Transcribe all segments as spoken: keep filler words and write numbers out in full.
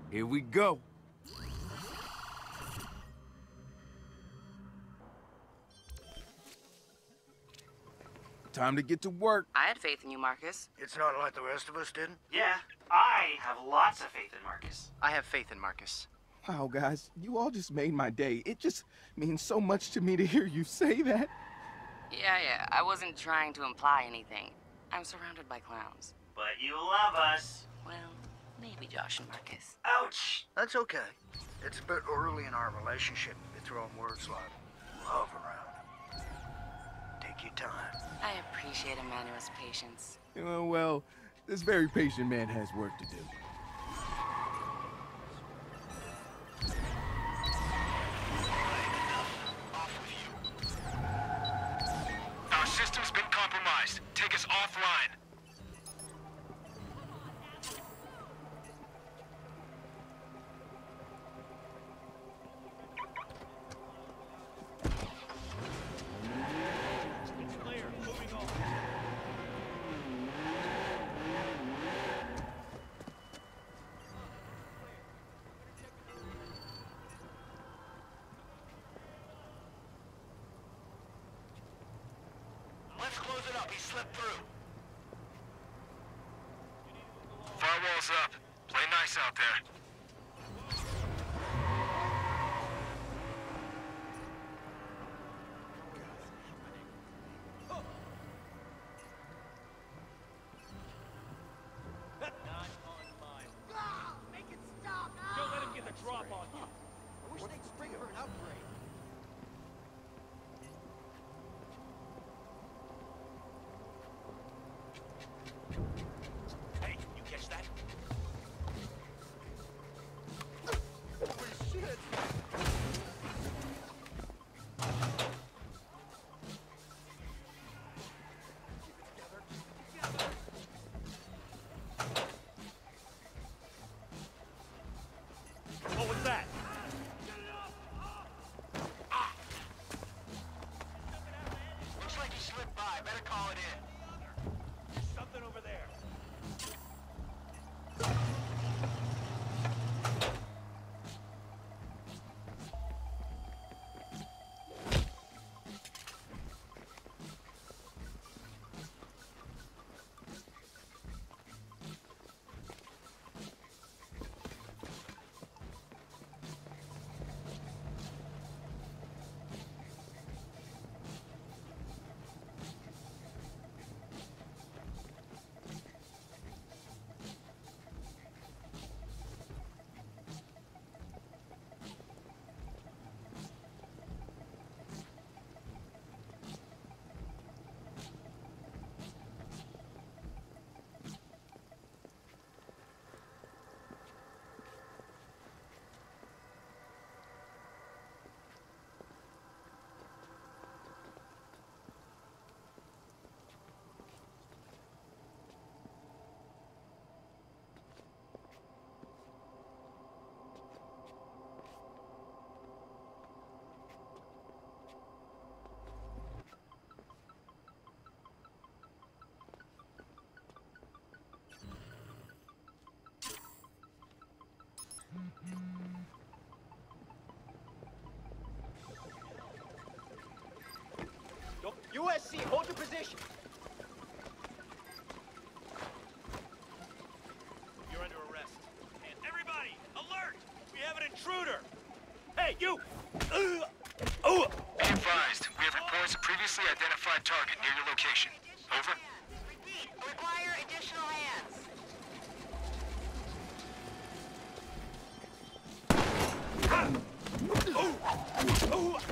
Here we go. Time to get to work. I had faith in you, Marcus. It's not like the rest of us didn't? Yeah, I have lots of faith in Marcus. I have faith in Marcus. Wow, guys, you all just made my day. It just means so much to me to hear you say that. Yeah, yeah, I wasn't trying to imply anything. I'm surrounded by clowns. But you love us. Well, maybe Josh and Marcus. Ouch! That's okay. It's a bit early in our relationship to be throwing words like love around. Take your time. I appreciate a man who has patience. Uh, well, this very patient man has work to do. Our system's been compromised. Take us offline. Let's close it up. He slipped through. Firewall's up. Play nice out there. Hey, you catch that? What was that? Looks like he slipped by. Better call it in. There's something over there. U S C, hold your position. You're under arrest. And everybody, alert! We have an intruder! Hey, you! Uh, oh! Be advised, we have reports of previously identified target near your location. Over. Repeat, require additional hands. Oh! Oh!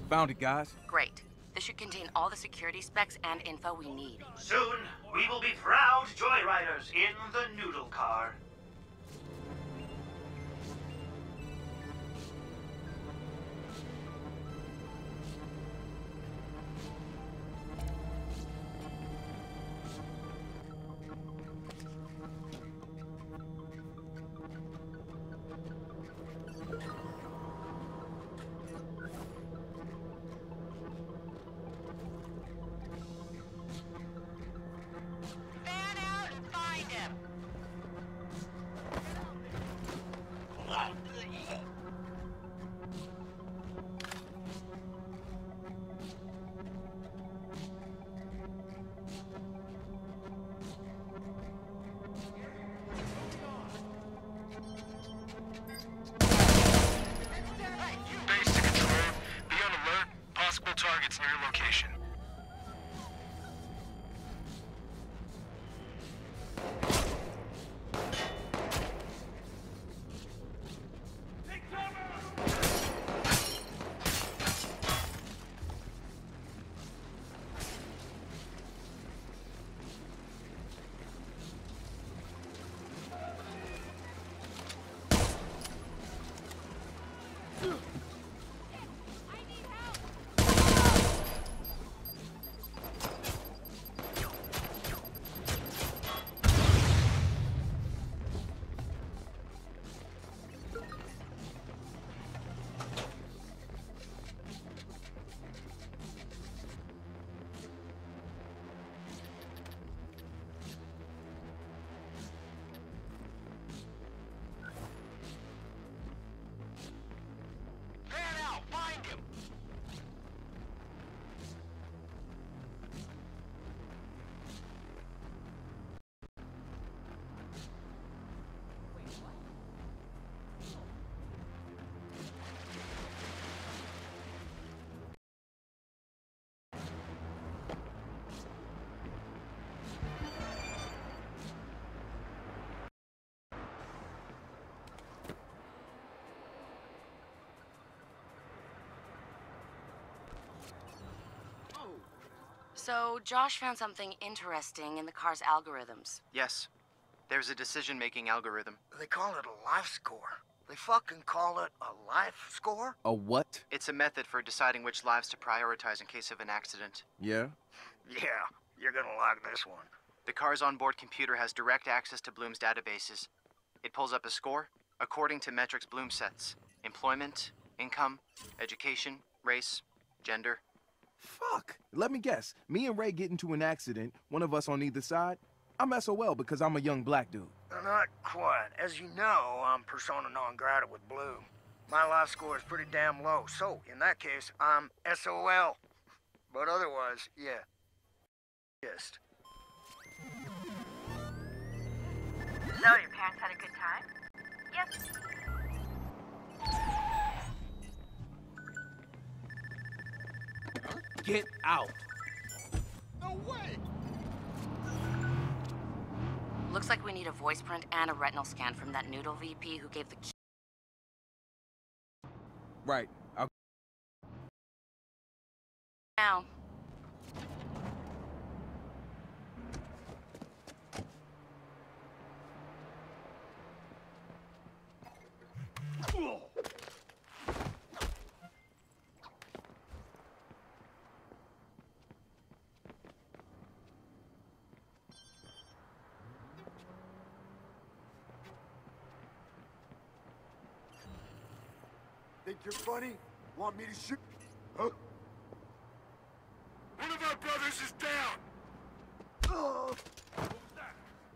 Found it, guys. Great. This should contain all the security specs and info we need. Soon, we will be proud joyriders in the noodle car. Fan out and find him. Base to control. Be on alert. Possible targets near your location. Fan out, find him. So, Josh found something interesting in the car's algorithms. Yes. There's a decision-making algorithm. They call it a life score. They fucking call it a life score? A what? It's a method for deciding which lives to prioritize in case of an accident. Yeah? Yeah, you're gonna like this one. The car's onboard computer has direct access to Bloom's databases. It pulls up a score according to metrics Bloom sets. Employment, income, education, race, gender. Fuck. Let me guess. Me and Ray get into an accident, one of us on either side. I'm S O L because I'm a young black dude. Uh, Not quite. As you know, I'm persona non grata with Bloom. My life score is pretty damn low, so in that case, I'm S O L. But otherwise, yeah. Just. So, your parents had a good time? Yes. Get out. No way! Looks like we need a voice print and a retinal scan from that Noodle V P who gave the key. Right. I'll... Now. Think you're funny? Want me to shoot? Huh? One of our brothers is down! Oh. What was that?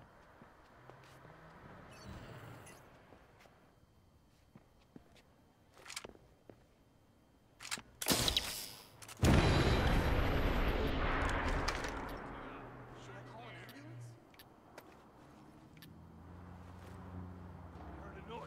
Should I call an ambulance? I heard a noise.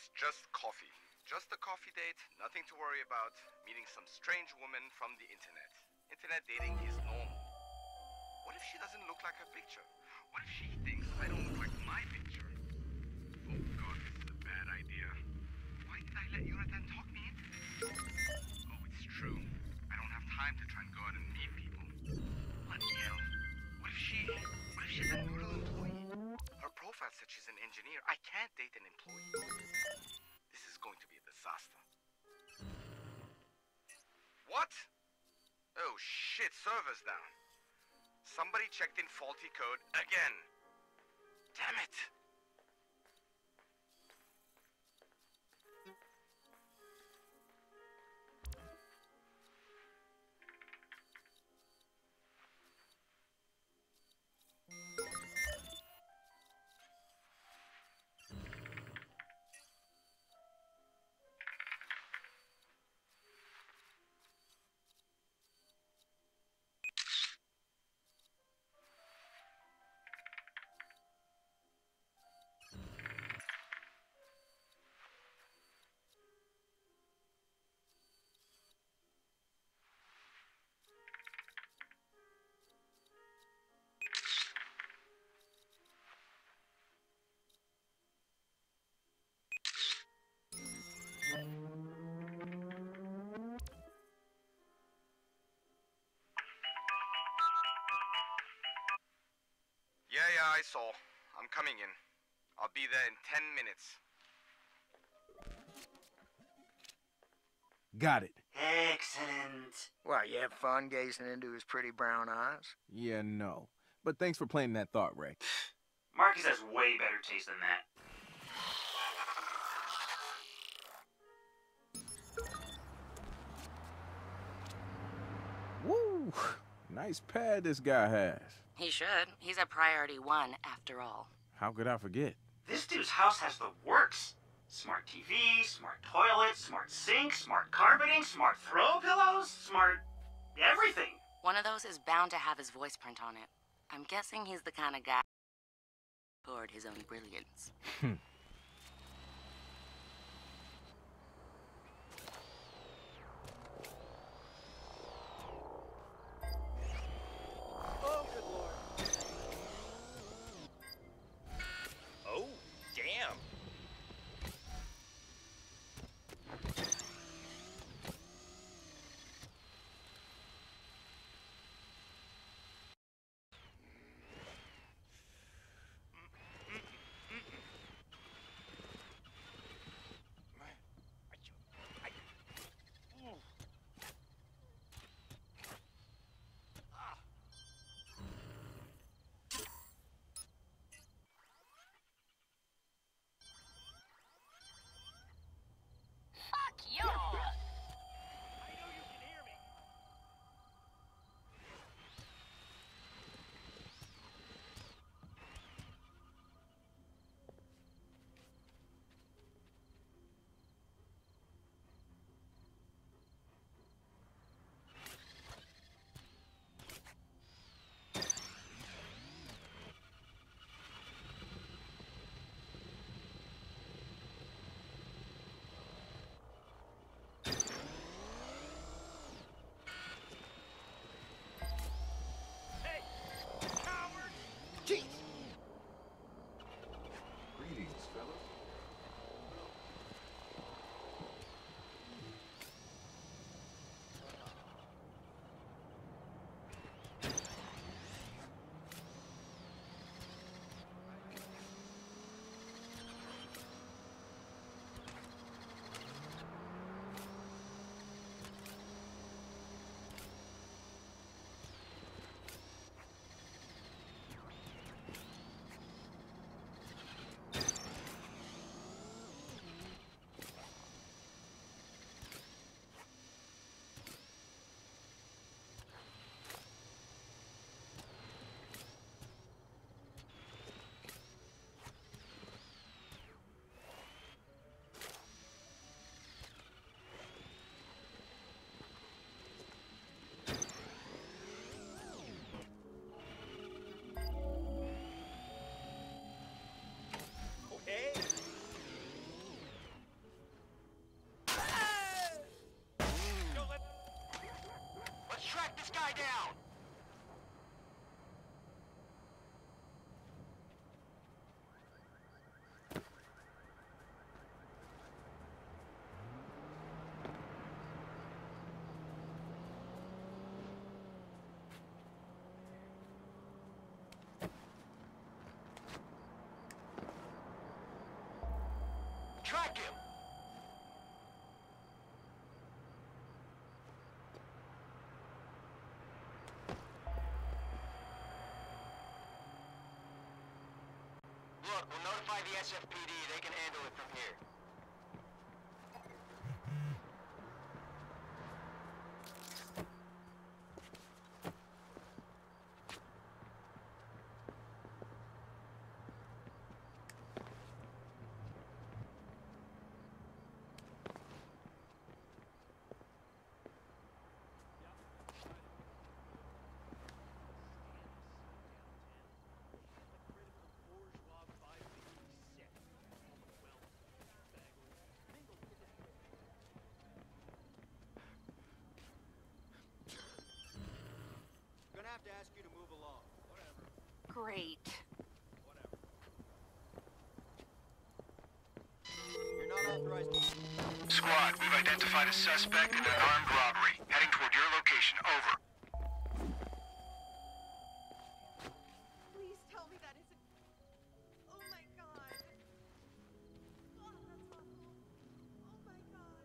It's just coffee. Just a coffee date, nothing to worry about. Meeting some strange woman from the internet. Internet dating is normal. What if she doesn't look like her picture? What if she thinks I don't look like my picture? Oh god, this is a bad idea. Why did I let Jonathan talk me into this? Oh, it's true. I don't have time to try and go out and meet people. Bloody hell. What if she... What if she's a noodle employee? Her profile said she's an engineer. I can't date an employee. This is going to be a disaster. What? Oh shit, server's down. Somebody checked in faulty code again. Damn it! Yeah, yeah, I saw. I'm coming in. I'll be there in ten minutes. Got it. Excellent. Well, you have fun gazing into his pretty brown eyes? Yeah, no. But thanks for playing that thought, Ray. Marcus has way better taste than that. Woo! Nice pad this guy has. He should. He's a priority one, after all. How could I forget? This dude's house has the works. Smart T V, smart toilet, smart sink, smart carpeting, smart throw pillows, smart... everything. One of those is bound to have his voice print on it. I'm guessing he's the kind of guy who poured his own brilliance. Oh, good lord. Oh, damn. this guy down! Track him! Look, we'll notify the S F P D. They can handle it from here. Gonna have to ask you to move along. Whatever. Great. Whatever. You're not authorized to... Squad, we've identified a suspect in an armed robbery. Heading toward your location. Over. Please tell me that isn't... Oh my god. Oh, that's awful. Oh my god.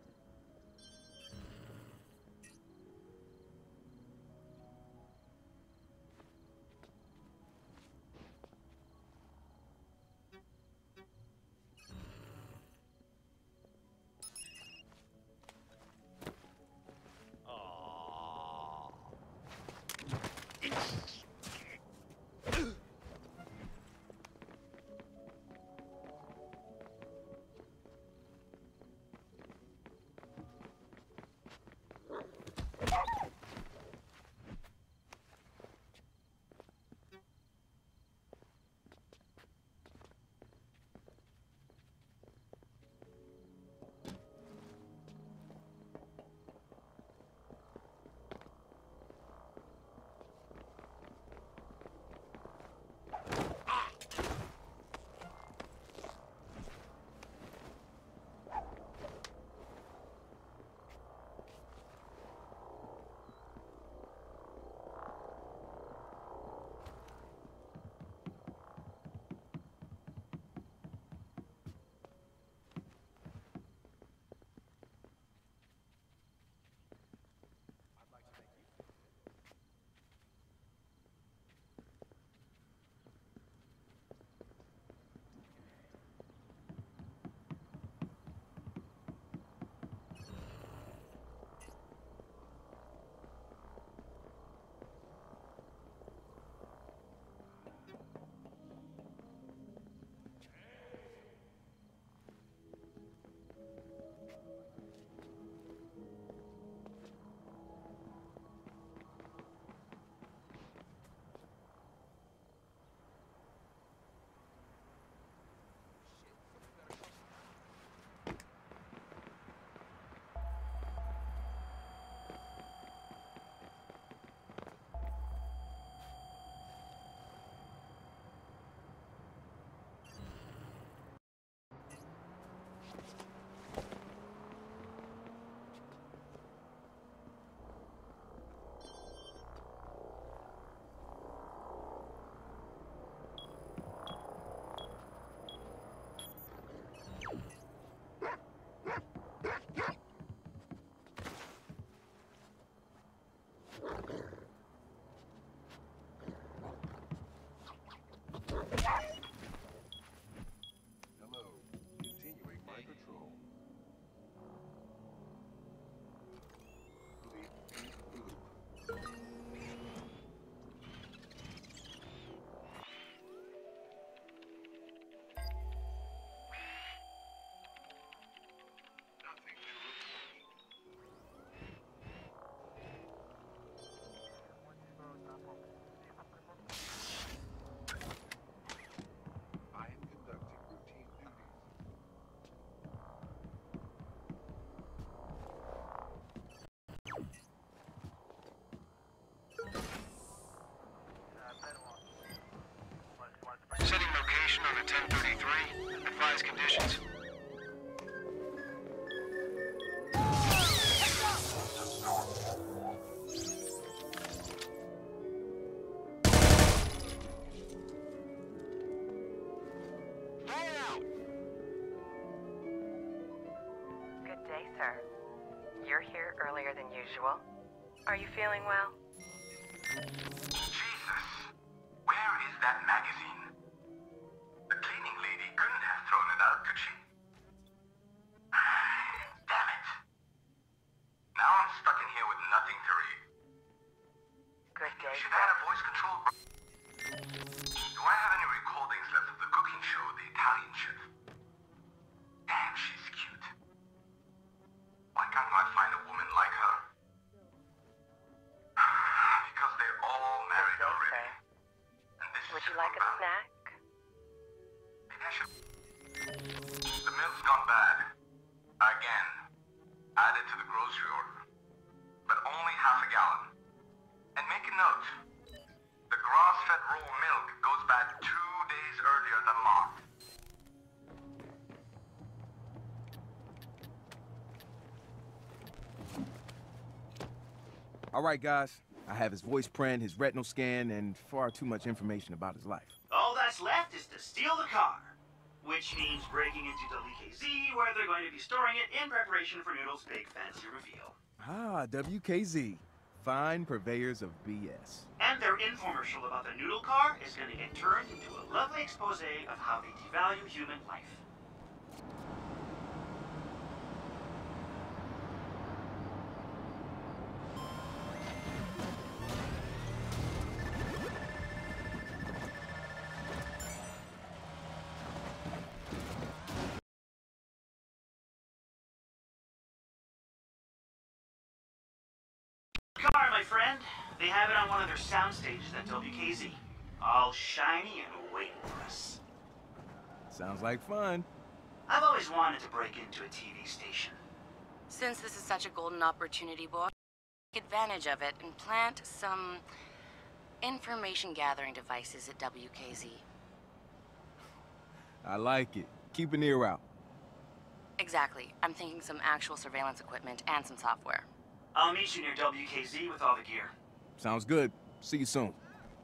advise conditions. Good day, sir. You're here earlier than usual. Are you feeling well? Jesus! Where is that magazine? The cleaning lady couldn't have thrown it out, could she? Damn it. Now I'm stuck in here with nothing to read. Good day, Should sir. I have voice control? Do I have any recordings left of the cooking show, The Italian Chef? Damn, she's cute. Why can't I find a woman like her? Because they're all married Good day, already. sir. And this Would is you like a about- snack? Maybe I should... The milk's gone bad. Again. Add it to the grocery order. But only half a gallon. And make a note. The grass-fed raw milk goes bad two days earlier than marked. All right, guys. I have his voice print, his retinal scan, and far too much information about his life. All that's left is to steal the car. Which means breaking into W K Z, where they're going to be storing it in preparation for Noodle's big fancy reveal. Ah, W K Z. Fine purveyors of B S. And their infomercial about the Noodle car is going to get turned into a lovely expose of how they devalue human life. Car, my friend. They have it on one of their sound stages at W K Z. All shiny and waiting for us. Sounds like fun. I've always wanted to break into a T V station. Since this is such a golden opportunity, boy, take advantage of it and plant some information gathering devices at W K Z. I like it. Keep an ear out. Exactly. I'm thinking some actual surveillance equipment and some software. I'll meet you near W K Z with all the gear. Sounds good. See you soon.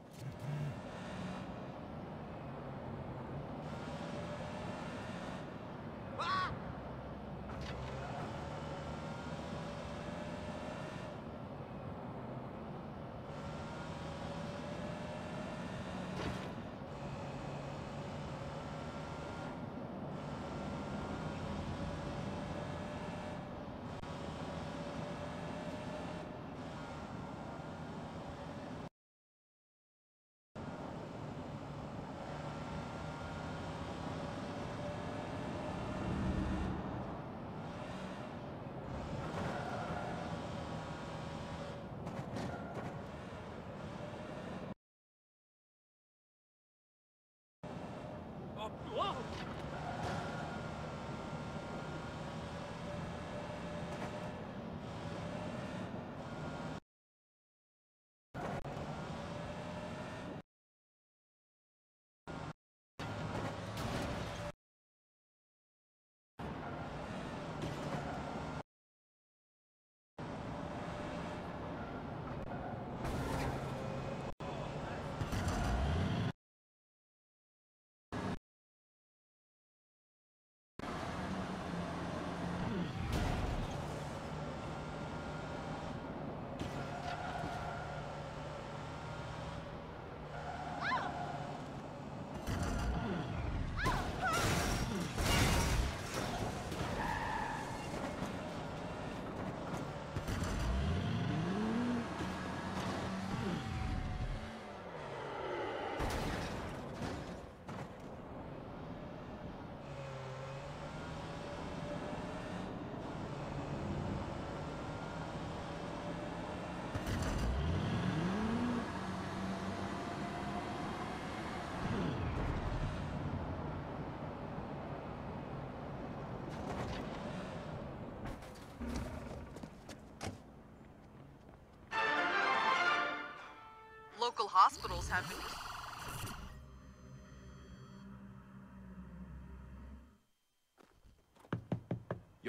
Local hospitals have been...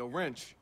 Yo, Wrench.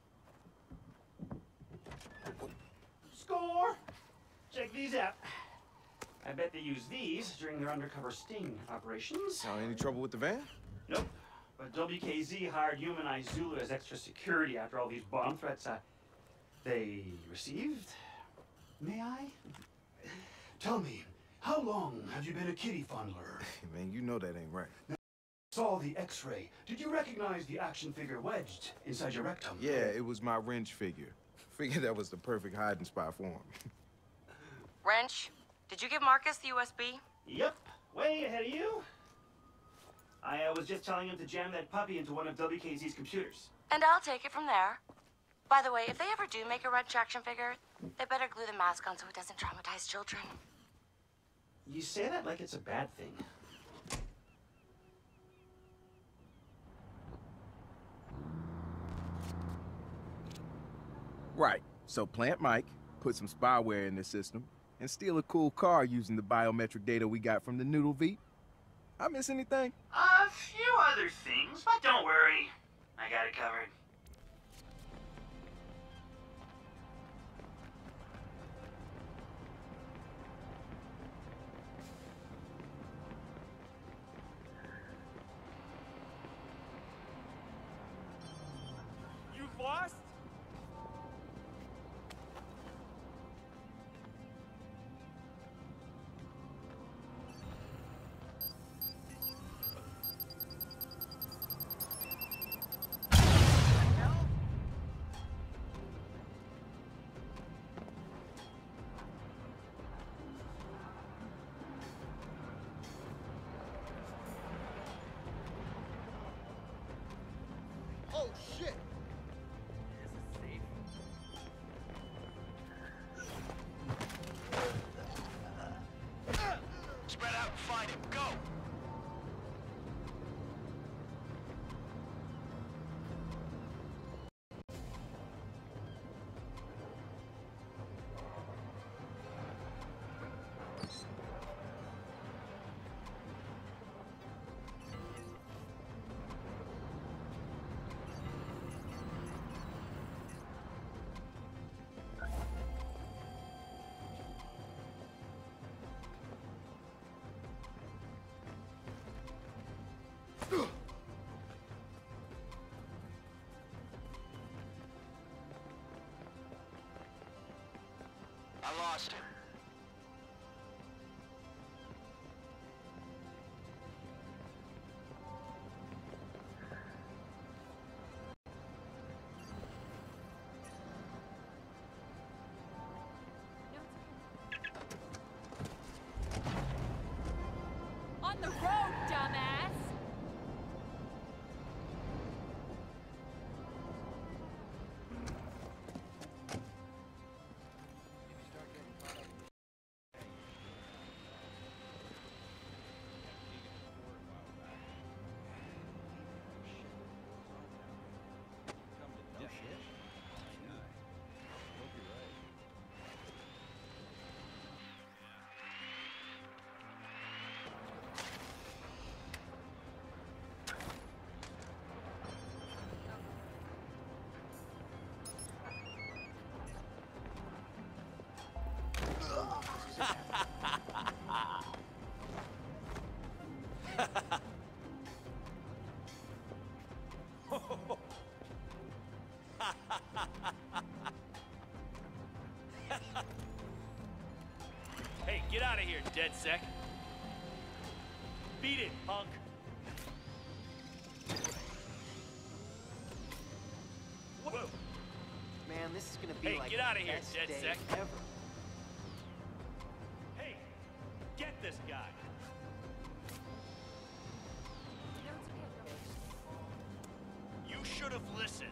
Score! Check these out. I bet they use these during their undercover sting operations. Oh, any trouble with the van? Nope. But W K Z hired humanized Zulu as extra security after all these bomb threats uh, they received. May I? Tell me, how long have you been a kitty fondler? Man, you know that ain't right. Saw the X-ray. Did you recognize the action figure wedged inside your rectum? Yeah, it was my Wrench figure. Figured that was the perfect hiding spot for him. Wrench, did you give Marcus the U S B? Yep. Way ahead of you. I uh, was just telling him to jam that puppy into one of W K Z's computers. And I'll take it from there. By the way, if they ever do make a Wrench action figure, they better glue the mask on so it doesn't traumatize children. You say that like it's a bad thing. Right. So plant Mike, put some spyware in the system, and steal a cool car using the biometric data we got from the Noodle V. I miss anything? A few other things, but don't worry. I got it covered. You lost? Oh, shit! Spread out and find him. Go! I lost him. On the road, dumbass! Hey, get out of here, dead sec. Beat it, punk. Whoa. Man, this is gonna be Hey, like get outta the here, best dead day sec. ever. Hey, get this guy. You should have listened.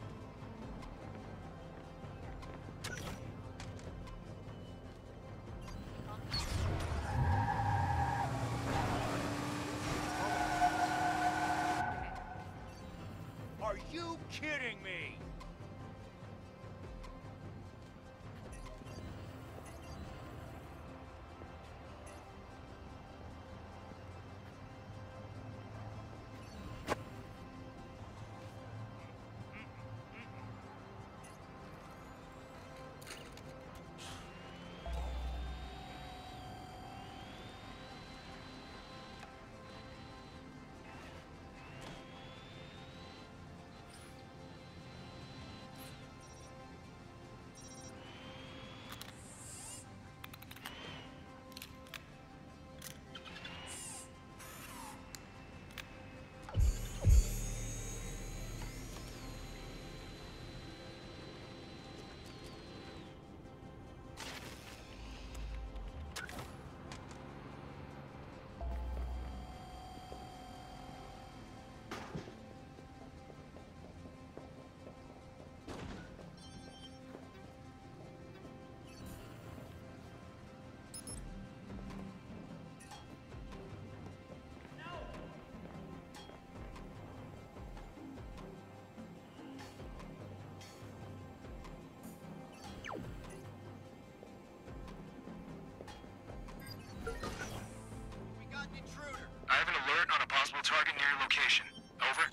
Are you kidding me? target near your location. Over.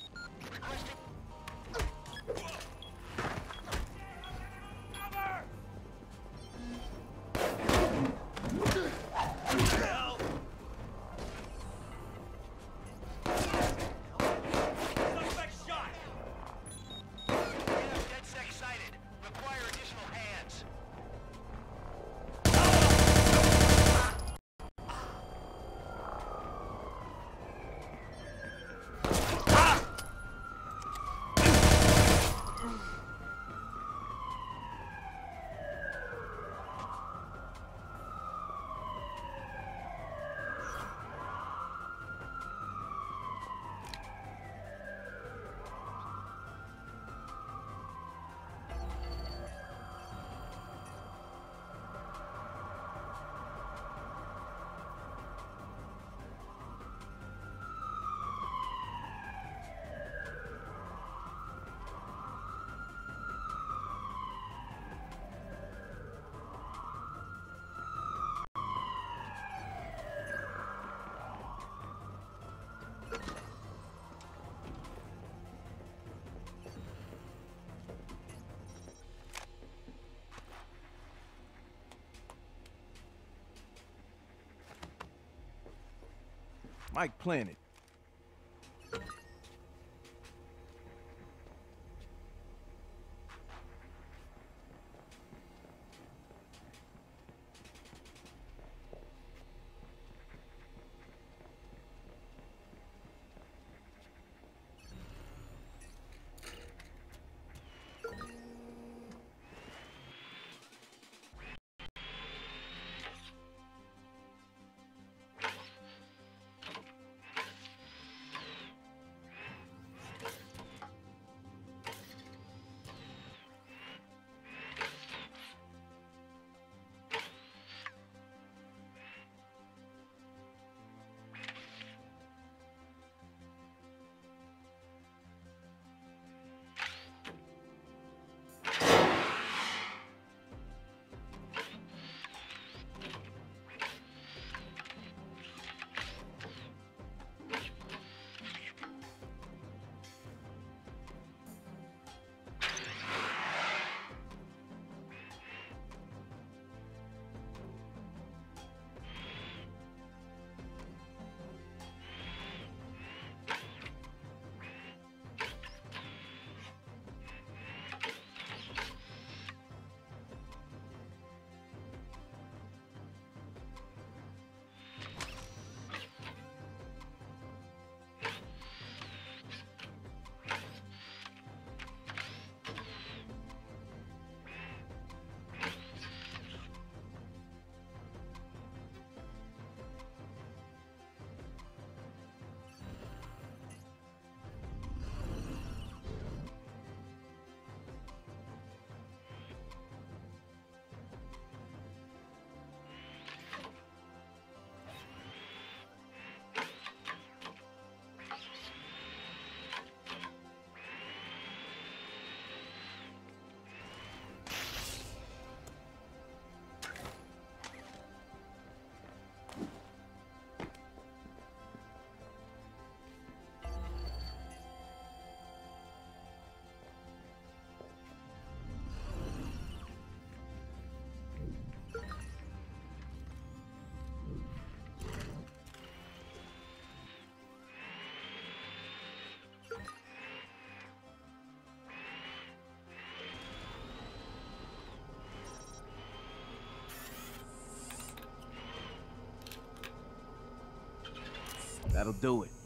Mike planted. That'll do it.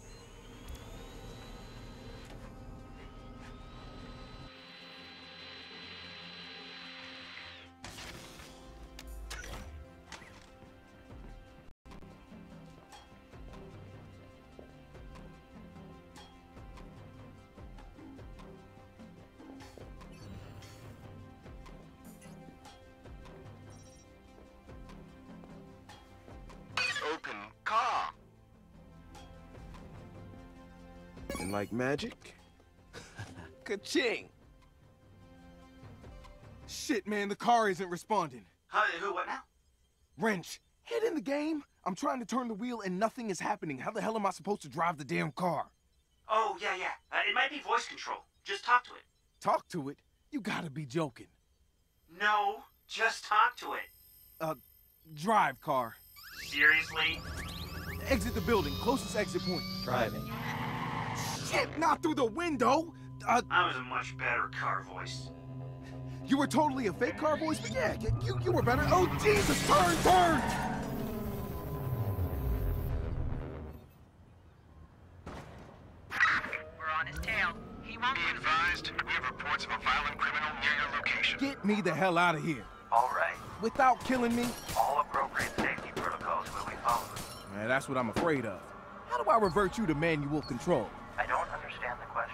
Open car. And like magic, ka-ching! Shit, man, the car isn't responding. Huh, who, what now? Wrench, head in the game. I'm trying to turn the wheel and nothing is happening. How the hell am I supposed to drive the damn car? Oh, yeah, yeah. Uh, it might be voice control. Just talk to it. Talk to it? You gotta be joking. No, just talk to it. Uh, drive, car. Seriously? Exit the building, closest exit point. Driving. Shit, not through the window! Uh, I was a much better car voice. You were totally a fake car voice, but yeah, you, you were better. Oh, Jesus, turn, turn! We're on his tail. He won't Be advised, we have reports of a violent criminal near your location. Get me the hell out of here. All right. Without killing me? All appropriate safety protocols will be followed. Man, that's what I'm afraid of. How do I revert you to manual control? I don't understand the question.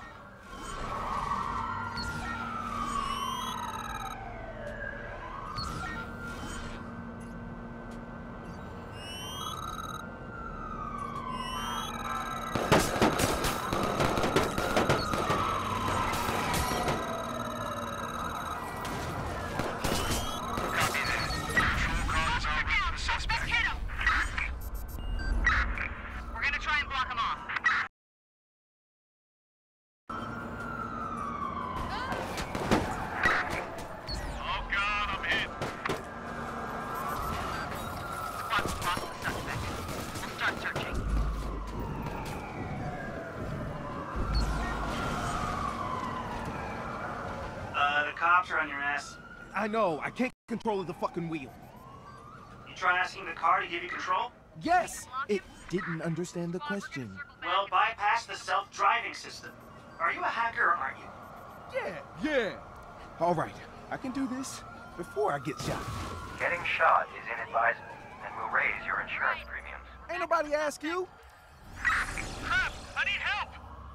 On your ass. I know, I can't control the fucking wheel. You try asking the car to give you control? Yes! It didn't understand the question. Well, bypass the self-driving system. Are you a hacker or aren't you? Yeah, yeah. All right, I can do this before I get shot. Getting shot is inadvisable and will raise your insurance premiums. Ain't nobody ask you? Crap! I need help!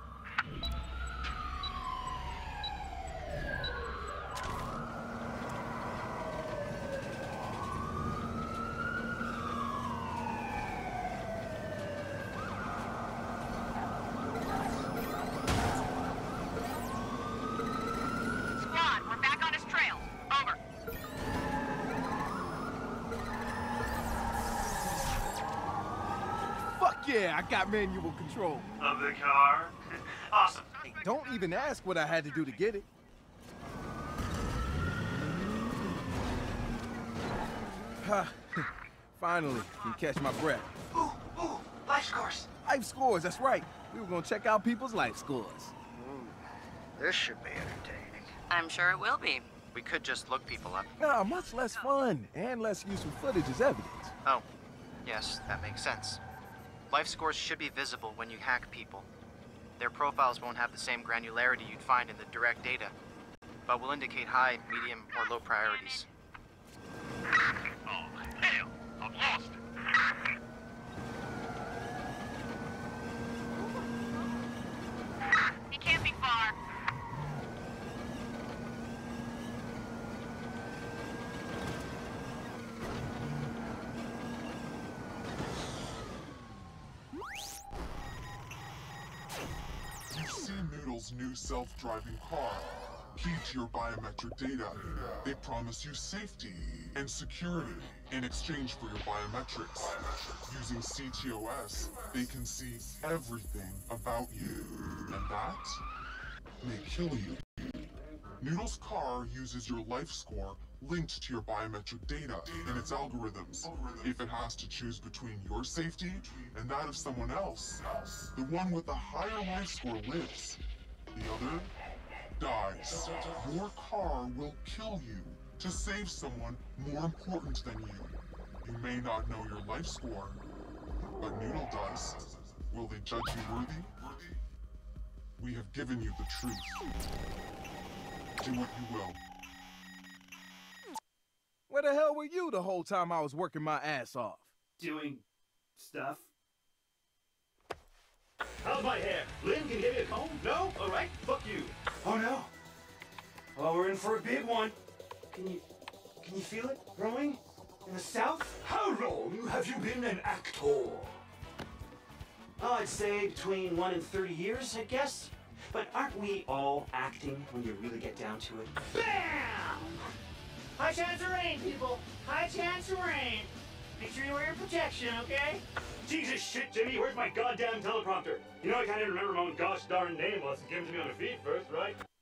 Yeah, I got manual control. Of the car? Awesome. Hey, don't even ask what I had to do to get it. Finally, can catch my breath. Ooh, ooh, life scores. Life scores, that's right. We were gonna check out people's life scores. Ooh, this should be entertaining. I'm sure it will be. We could just look people up. Nah, much less fun and less useful footage as evidence. Oh, yes, that makes sense. Life scores should be visible when you hack people. Their profiles won't have the same granularity you'd find in the direct data, but will indicate high, medium, or low priorities. Oh, hell! I've lost it! He can't be far. Noodle's new self-driving car. Key to your biometric data. They promise you safety and security in exchange for your biometrics. Using C T O S, they can see everything about you. And that may kill you. Noodle's car uses your life score linked to your biometric data and its algorithms. If it has to choose between your safety and that of someone else, the one with the higher life score lives. The other dies. Your car will kill you to save someone more important than you. You may not know your life score, but Noodle does. Will they judge you worthy? We have given you the truth. Do what you will. Where the hell were you the whole time I was working my ass off? Doing stuff. How's my hair? Lynn, can you give me a comb? No? Alright, fuck you. Oh no. Well, we're in for a big one. Can you, can you feel it growing in the south? How long have you been an actor? Oh, I'd say between one and thirty years, I guess. But aren't we all acting when you really get down to it? Bam! High chance of rain, people. High chance of rain. Make sure you wear your protection, okay? Jesus shit, Jimmy, where's my goddamn teleprompter? You know I can't even remember my own gosh darn name unless it's given to me on a feed first, right?